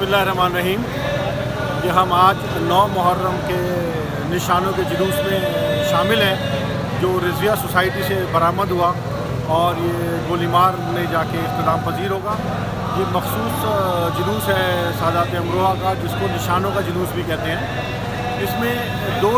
बिस्मिल्लाहिर्रहमानिर्रहीम। ये हम आज 9 मुहर्रम के निशानों के जुलूस में शामिल हैं जो रिज़विया सोसाइटी से बरामद हुआ और ये गोलीमार में जाके इख्तिताम पजीर होगा। ये मखसूस जुलूस है सादात अमरोहा का, जिसको निशानों का जुलूस भी कहते हैं। इसमें दो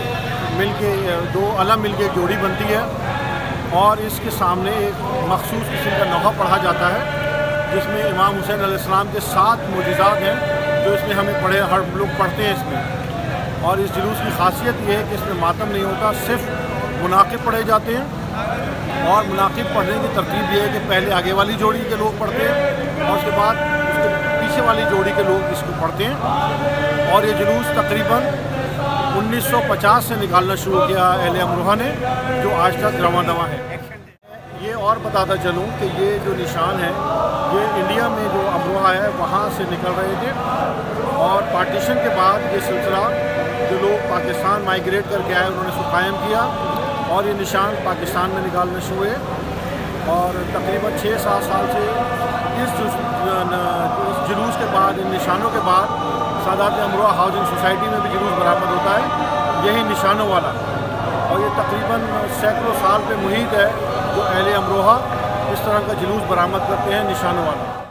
अलम मिल के एक जोड़ी बनती है और इसके सामने एक मखसूस किस्म का नौहा पढ़ा जाता है, जिसमें इमाम हुसैन अलैहिस्सलाम के 7 मोजिज़ात हैं जो इसमें हर लोग पढ़ते हैं इसमें। और इस जुलूस की खासियत ये है कि इसमें मातम नहीं होता, सिर्फ मुनाकिब पढ़े जाते हैं। और मुनाकिब पढ़ने की तरतीब ये है कि पहले आगे वाली जोड़ी के लोग पढ़ते हैं और उसके बाद उसके पीछे वाली जोड़ी के लोग इसको पढ़ते हैं। और ये जुलूस तकरीबन 1950 से निकालना शुरू किया अहले अमरोहा ने, जो आज तक रवां है। ये और बताता चलूँ कि ये जो निशान है ये इंडिया में जो अमरोहा है वहाँ से निकल रहे थे और पार्टीशन के बाद ये सिलसिला जो लोग पाकिस्तान माइग्रेट करके आए उन्होंने इसको कायम किया और ये निशान पाकिस्तान में निकालने शुरू हुए। और तकरीबन 6-7 साल से इस जुलूस के बाद, इन निशानों के बाद सादात अमरोहा हाउसिंग सोसाइटी में भी जुलूस बरामद होता है, यही निशानों वाला। और ये तकरीबन सैकड़ों साल पे मुहित है जो अहले अमरोहा इस तरह का जुलूस बरामद करते हैं निशानों वाला।